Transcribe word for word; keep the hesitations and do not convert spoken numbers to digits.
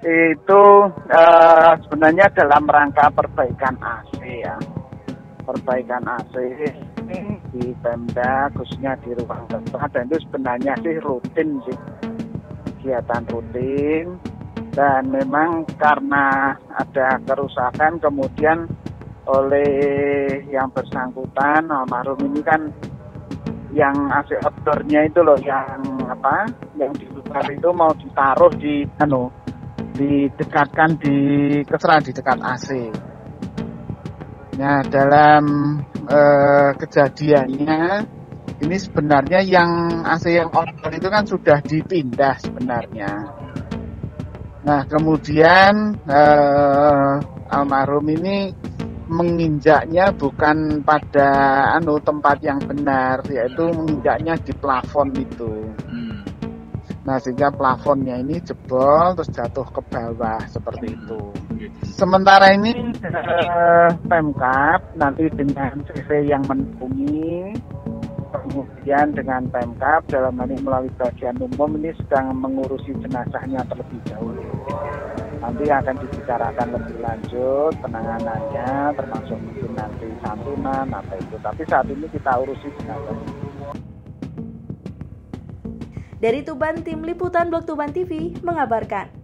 Itu uh, sebenarnya dalam rangka perbaikan A C ya. Perbaikan A C di Pemda, khususnya di ruang tempat, dan itu sebenarnya sih rutin sih, kegiatan rutin. Dan memang karena ada kerusakan, kemudian oleh yang bersangkutan, almarhum ini kan yang A C outdoornya itu loh, yang apa, yang di luar itu mau ditaruh di, anu, didekatkan di keserah di dekat A C. Nah, dalam eh, kejadiannya ini sebenarnya yang A C yang outdoor itu kan sudah dipindah sebenarnya. Nah, kemudian eh, almarhum ini menginjaknya bukan pada anu tempat yang benar, yaitu menginjaknya di plafon itu. Hmm. Nah, sehingga plafonnya ini jebol terus jatuh ke bawah seperti itu. Sementara ini eh, Pemkab nanti dengan C V yang menghubungi, kemudian dengan Pemkab dalam hal ini melalui bagian umum ini sedang mengurusi jenazahnya terlebih dahulu. Nanti akan dibicarakan lebih lanjut penanganannya, termasuk mungkin nanti santunan atau itu. Tapi saat ini kita urusi jenazah. Dari Tuban, Tim Liputan Blog Tuban T V mengabarkan.